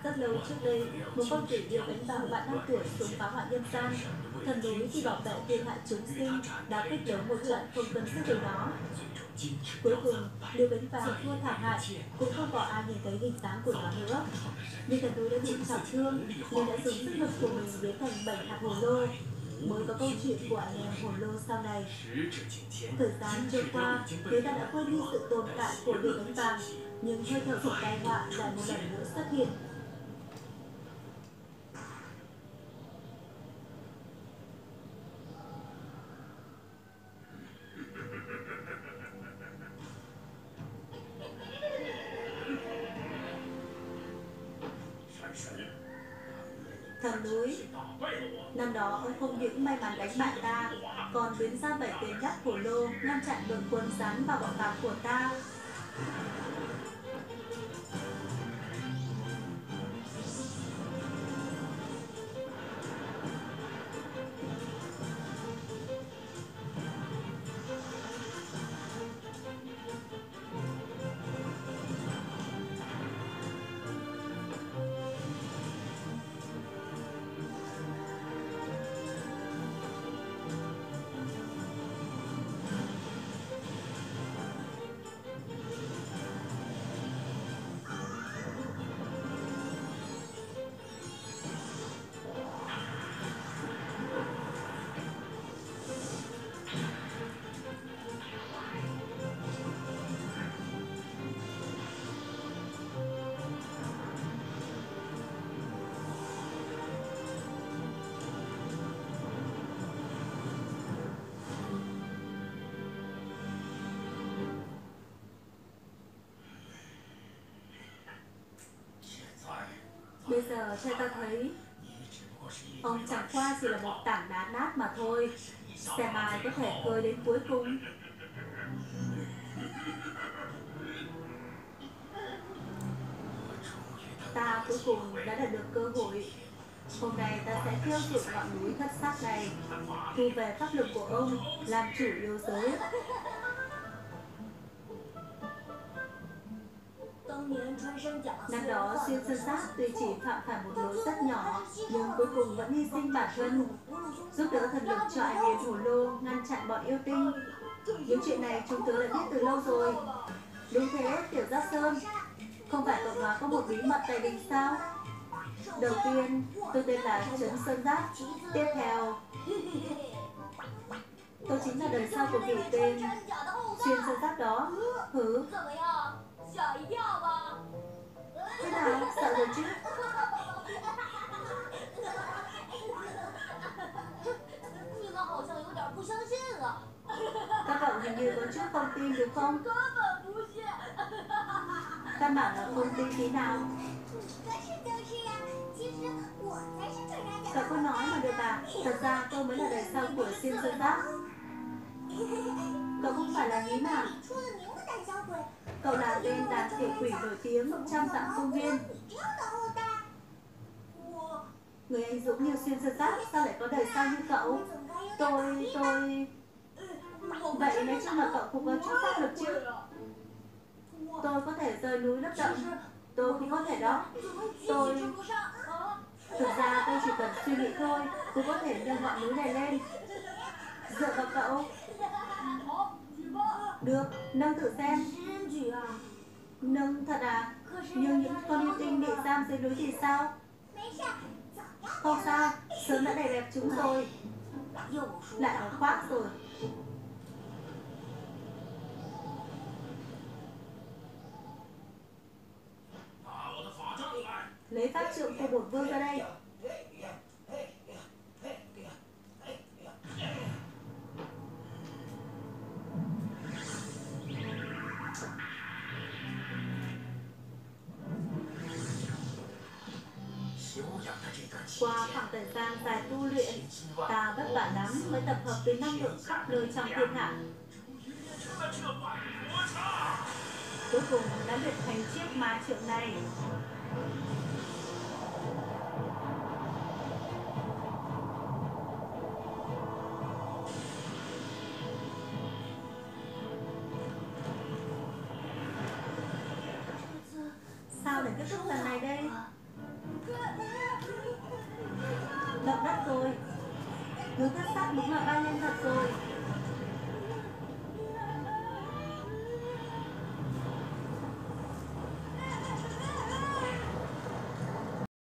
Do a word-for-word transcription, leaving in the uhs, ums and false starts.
Rất lâu trước đây, một con quỷ yêu đánh bạo bạn năm tuổi xuống phá hoại nhân gian. Thần núi vì bảo vệ thiên hạ chúng sinh đã quyết đấu một trận không cân sức với nó. Cuối cùng, liêu cánh vàng thua thảm hại, cũng không có ai nhìn thấy hình dáng của nó nữa. Nhưng thần núi đã bị trọng thương nên đã dùng sức lực của mình biến thành bảy hạt hồ lô. Mới có câu chuyện của anh em hồ lô sau này. Thời gian trôi qua, người ta đã quên đi sự tồn tại của liêu cánh vàng, nhưng hơi thở của tai họa lại một lần nữa xuất hiện. Thần núi, năm đó ông không những may mắn đánh bại ta, còn biến ra bảy tên nhát hồ lô ngăn chặn đội quân dán vào bảo tàng của ta. Bây giờ theo ta thấy, ông chẳng qua chỉ là một tảng đá nát mà thôi. Xem ai có thể cười đến cuối cùng. Ta cuối cùng đã đạt được cơ hội. Hôm nay ta sẽ thiêu rụi ngọn núi thất sắc này, thu về pháp lực của ông làm chủ yêu giới. Năm đó xuyên sơn giáp tuy chỉ phạm phải một lỗi rất nhỏ, nhưng cuối cùng vẫn hy sinh bản thân, giúp đỡ thần lực cho anh em hồ lô ngăn chặn bọn yêu tinh. Những chuyện này chúng tớ đã biết từ lâu rồi. Đúng thế, Tiểu Giác Sơn. Không phải cậu nói có một bí mật tại đình sao? Đầu tiên, tôi tên là Trấn Sơn Giáp. Tiếp theo, tôi chính là đời sau của vị tên Xuyên Sơn Giáp đó. Hứ? Thế nào, sợ rồi chứ? Các cậu hình như có chút không tin đúng không? Căn bản là không tin tí nào. Cậu có nói mà được à? Thật ra tôi mới là đời sau của Xuyên Sơn Giáp. Cậu không phải là Nhí mà. Cậu là tên đàn tiểu quỷ nổi tiếng trong dặm công viên. Người anh dũng như Xuyên Sơn Giáp sao lại có đời sau như cậu? Tôi... tôi... Vậy nói chung là cậu cũng có chút pháp lực chứ? Tôi có thể rời núi lấp động. Tôi cũng có thể đó. Tôi... Thực ra tôi chỉ cần suy nghĩ thôi, cũng có thể nâng ngọn núi này lên. Dựa vào cậu. Được, nâng thử xem. Nâng thật à? Nhưng những con yêu tinh bị giam dưới núi thì sao? Không sao, sớm đã đè bẹp chúng rồi. Lại nói khoác rồi. Lấy pháp trượng của bổn vương ra đây. Qua khoảng thời gian dài tu luyện, ta vất vả lắm mới tập hợp từ năng lượng khắp nơi trong thiên hạ. Cuối cùng đã luyện thành chiếc ma trượng này. Sao để kết thúc lần này đây? đất rồi. Cứ thất sắc đúng là bay lên thật rồi.